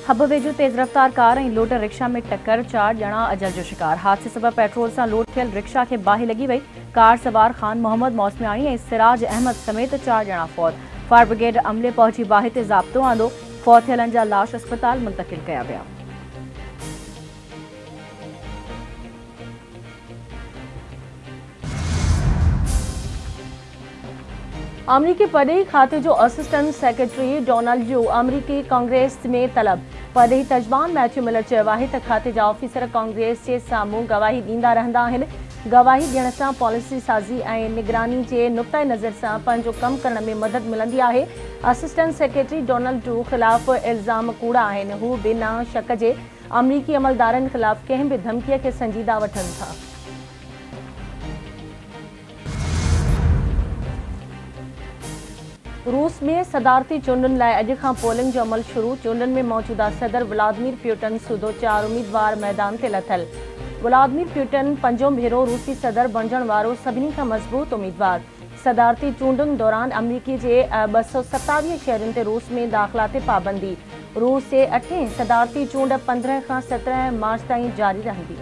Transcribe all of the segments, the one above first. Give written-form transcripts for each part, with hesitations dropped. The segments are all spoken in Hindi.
हब वेझो तेज़ रफ़्तार कार ऐं लोड रिक्शा में टक्कर, 4 ॼणा अजल जो शिकार। हादसे सबबि पेट्रोल सां लोड थियल रिक्शा खे बाहि लॻी वई। कार सवार ख़ान मोहम्मद मौसमियाणी ऐं सिराज अहमद समेत 4 ॼणा फौत। फायर ब्रिगेड अमले पहुची बाहि ते ज़ाब्तो आंदो। फौत थियलनि जा लाश अस्पताल मुंतक़िल कया विया। अमरीकी परॾेही खाते जो असिस्टेंट सेक्रेटरी डोनाल्ड जो अमरीकी कांग्रेस में तलब। परॾेही तर्जुमान मैथ्यू मिलर चयो आहे त खाते जा ऑफिसर कांग्रेस जे साम्हूं गवाही ॾींदा रहंदा आहिनि। गवाही ॾियण सां पॉलिसी साज़ी ऐं निगरानी जे नुक़्ते नज़र सां पंहिंजो कमु करण में मदद मिलंदी आहे। असिस्टेंट सेक्रेटरी डोनाल्ड टू ख़िलाफ़ इल्ज़ाम कूड़ा आहिनि। हू बिना शक जे अमरीकी अमलदारनि ख़िलाफ़ कंहिं बि धमकीअ खे संजीदा वठनि था। रूस में सदारती चूंडुनि लाइ अॼु खां पोलिंग जो अमल शुरू। चूंडुनि में मौजूदा सदर व्लादिमीर पुतिन सूदो 4 उम्मीदवार मैदान ते लथल। व्लादिमीर पुतिन पंजों भेरो रूसी सदर बणजण वारो सभिनी खां मज़बूत उम्मीदवार। सदारती चूंडुनि दौरान अमरीकी जे 227 शहरनि ते रूस में दाख़िला ते पाबंदी। रूस जे 8हें सदारती चूंड 15 खां 17 मार्च ताईं जारी रहंदी।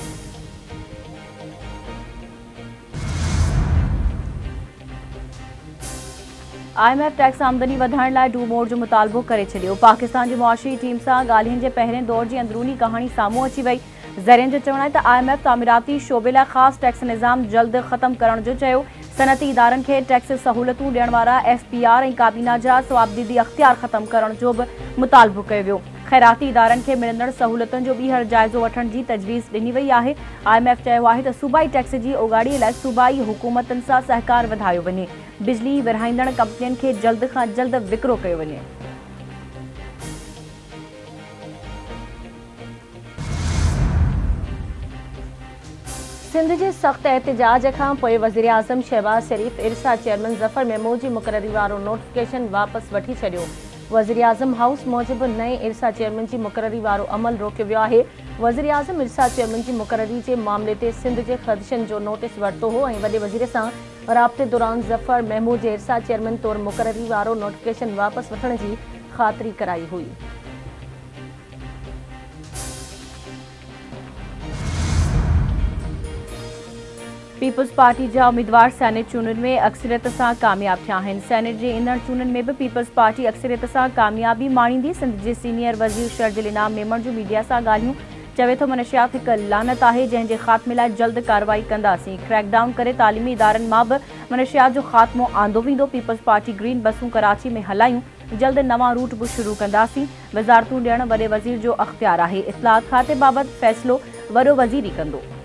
IMF टैक्स आमदनी वधाइण लाइ डू मोर जो मुतालबो करे छॾियो। पाकिस्तान जी मुआशी टीम सां ॻाल्हियुनि जे पहिरें दौर जी अंदरूनी कहाणी साम्हूं अची वई। ज़रियनि जो चवणु आहे त IMF तामीराती शोबे लाइ ख़ासि टैक्स निज़ाम जल्द ख़तमु करण जो चयो। सनअती इदारनि खे टैक्स सहूलियतूं ॾियण वारा FPR ऐं काबीना जा सवाबदीदी अख़्तियार ख़तमु करण जो बि मुतालबो कयो वियो। ख़ैराती इदारनि खे मिलंदड़ सहूलियतुनि जो ॿीहर जाइज़ो वठण जी तजवीज़ ॾिनी वई आहे। IMF चयो आहे त सूबाई टैक्स जी ओगाड़ीअ लाइ सूबाई हुकूमतुनि सां सहकार वधायो वञे। बिजली विरहाईंदड़ कंपनियुनि खे जल्द खां जल्द विकिरो कयो वञे। सिंध जे सख़्त एहतिजाज खां पोइ वज़ीर आज़म शहबाज शरीफ़ इरसा चेयरमैन ज़फ़र मेमो जी मुक़ररी वारो नोटिफिकेशन वापसि वठी छॾियो। वज़ीर आज़म हाउस मूजिबि नए इरसा चेयरमैन जी मुक़ररी वारो अमल रोकियो वियो आहे। वज़ीर आज़म इरसा चेयरमैन जी मुक़ररी जे मामले ते सिंध जे ख़दशनि जो नोटिस वरितो हो ऐं वॾे वज़ीर सां राब्ते दौरान ज़फ़र मेमो जे इरसा चेयरमैन तौरु मुक़ररी वारो नोटिफिकेशन वापसि वठण जी ख़ातिरी कराई हुई। पीपल्स पार्टी जा उम्मीदवार सेनेट चूंडुनि में अक्सरियत सां कामयाब थिया आहिनि। सेनेट जे ईंदड़ चूंडुनि में बि पीपल्स पार्टी अक्सरियत सां कामयाबी माणींदी। सिंध जे सीनियर वज़ीर शर्जिल इनाम मेमण जूं मीडिया सां ॻाल्हियूं। चवे थो मनशियात हिकु लानत आहे जंहिं जे ख़ात्मे लाइ जल्द कार्रवाई कंदासीं। क्रैकडाउन करे तालीमी इदारनि मां बि मनशियात जो ख़ात्मो आंदो वेंदो। पीपल्स पार्टी ग्रीन बसूं कराची में हलायूं। जल्द नवां रूट बि शुरू कंदासीं। वज़ारतूं ॾियण वॾे वज़ीर जो अख़्तियार आहे। इत्तलात खाते बाबति फ़ैसिलो वॾो वज़ीर ई कंदो।